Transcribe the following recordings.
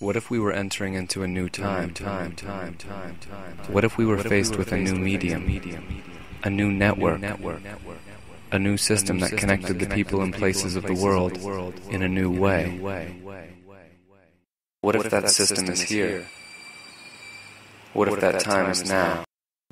What if we were entering into a new time? What if we were faced with a new medium, a new network, a new system that connected the people and places of the world in a new way? What if that system is here? What if that time is now?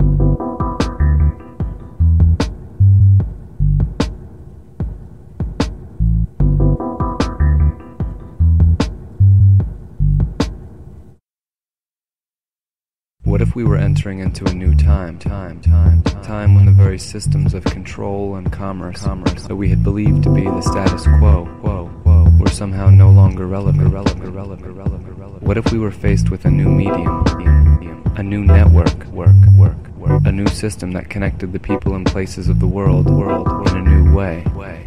What if we were entering into a new time when the very systems of control and commerce that we had believed to be the status quo were somehow no longer relevant? What if we were faced with a new medium, a new network, a new system that connected the people and places of the world in a new way?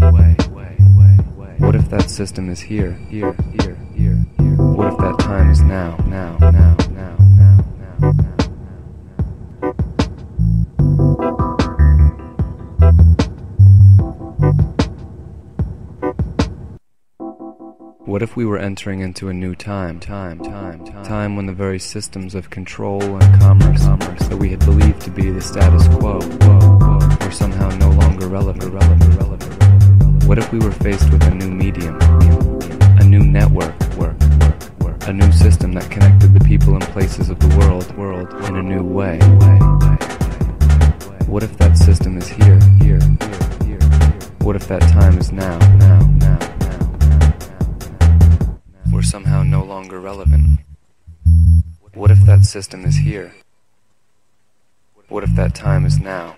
What if that system is here? What if that time is now? What if we were entering into a new time when the very systems of control and commerce that we had believed to be the status quo were somehow no longer relevant? What if we were faced with a new medium, a new network, a new system that connected the people and places of the world in a new way? What if that system is here? What if that time is now? We're somehow no longer relevant. What if that system is here? What if that time is now?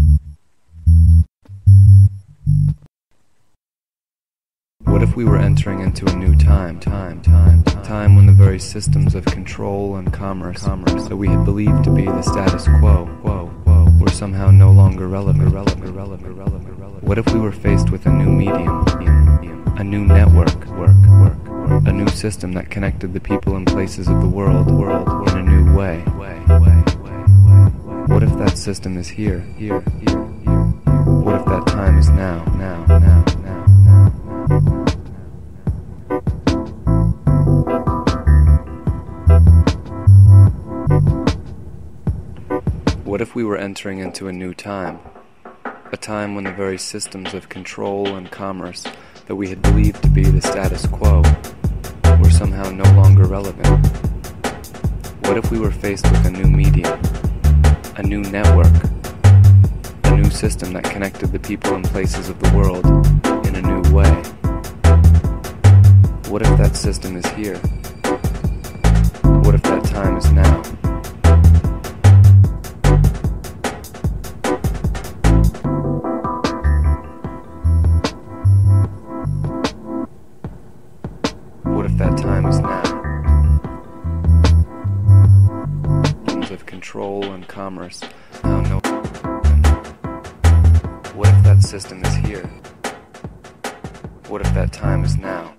What if we were entering into a new time when the very systems of control and commerce that we had believed to be the status quo were somehow no longer relevant? What if we were faced with a new medium, a new network, a new system that connected the people and places of the world in a new way? What if that system is here? What if that time is now? What if we were entering into a new time, a time when the very systems of control and commerce that we had believed to be the status quo were somehow no longer relevant? What if we were faced with a new medium, a new network, a new system that connected the people and places of the world in a new way? What if that system is here? What if that time is now? What if that time is now? Of control and commerce. Now no. What if that system is here? What if that time is now?